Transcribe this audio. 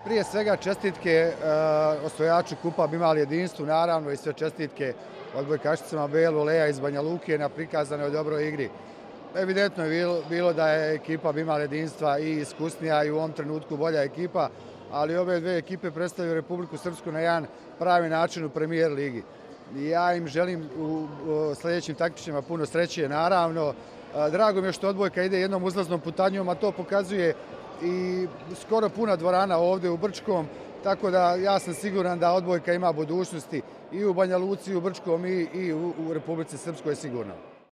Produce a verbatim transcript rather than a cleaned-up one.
Prije svega čestitke osvajaču kupa Bimal jedinstvu, naravno i sve čestitke odbojkašicama Belu Leja iz Banja Luke na prikazanoj dobroj igri. Evidentno je bilo da je ekipa Bimal jedinstva i iskusnija i u ovom trenutku bolja ekipa, ali ove dve ekipe predstavljaju Republiku Srpsku na jedan pravi način u Premijer ligi. Ja im želim u sljedećim takmičenjima puno sreće, naravno. Drago mi je što odbojka ide jednom uzlaznom putanjom, a to pokazuje i skoro puna dvorana ovdje u Brčkom, tako da ja sam siguran da odbojka ima budućnosti i u Banja Luci, i u Brčkom, i u Republici Srpskoj sigurno.